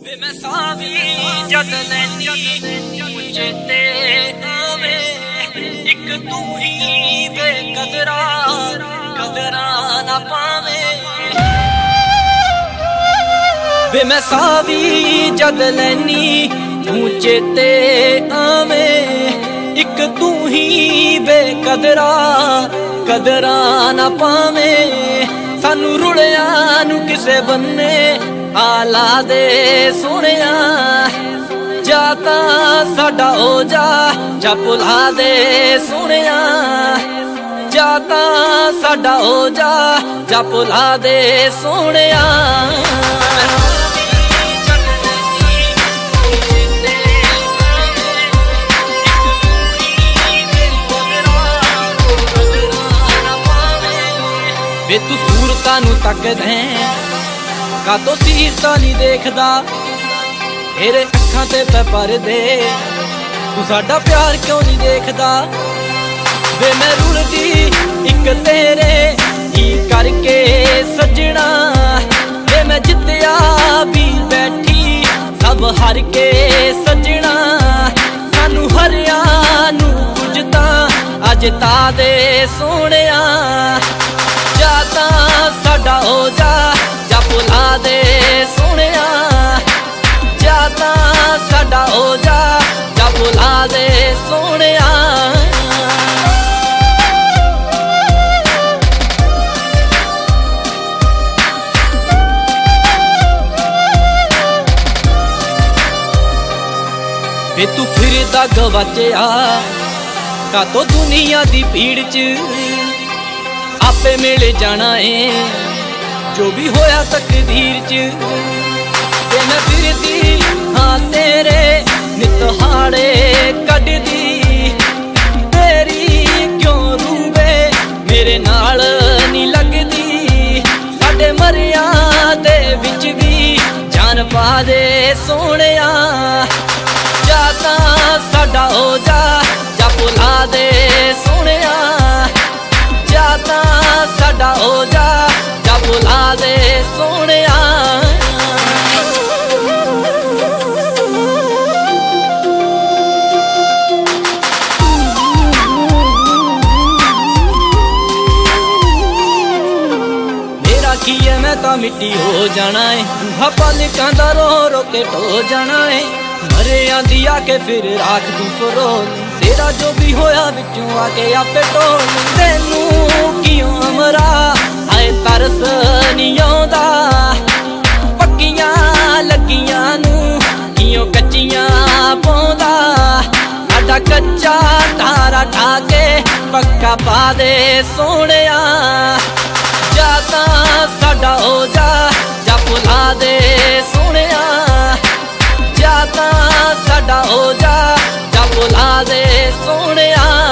वे मैं सावी जद लैनी मुझे ते आवे एक तू ही वे कदरा ना पावे। वे मैं सावी जद लैनी मुझे ते आवे एक तू ही वे कदरा ना पावे। सानू रुड़िया नू किसे बन्ने आला दे सोनिया जाता साडा हो जा भुला दे सोनिया जाता साडा हो जा भुला दे सोनिया। वे तू सूरतां नू तकदे का तो सीरता नहीं देखदा तेरे अखां ते पै परदे तू साडा प्यार क्यों नहीं देखदा। वे मैं रुलदी इक तेरे ही करके सजना वे मैं जित्तिया भी बैठी सब हार के सजना। सानू हरिया नू कुछ तां अज ता दे सोनिया जाता साडा हो जा भुला दे सोनिया जाता साडा हो जा भुला दे सोनिया। वे तू फिरदा गवाचया का तो दुनिया दी भीड़ च आपे मिल जाना है जो भी होया तकदीर च। ते मैं फिरदी हाँ तेरे नितहाड़े कड्डदी तेरी क्यों रूबे मेरे नाल नी लगदी। साडे मरिया दे विच भी जान पा दे सोनिया जाता साडा हो जा भुला दे सोनिया जाता साडा हो जा भुला दे सोनिया। मेरा की है मैं तो मिट्टी हो जाना है पलकां दा रो रो के ढो जाना है। मरे आंदी आके फिर राख तू फरोल तेरा जो भी होया विचों आके आपे टोल। तेनू क्यों अमरा आए तरस नहीं आउंदा पक्कियां लगियां नू क्यों कच्चियां पाउंदा। साडा कच्चा तारा ठाके पक्का पा दे सोनिया जाता साडा हो जा भुला दे सोनिया जाता साडा हो जा भुला दे सोनिया।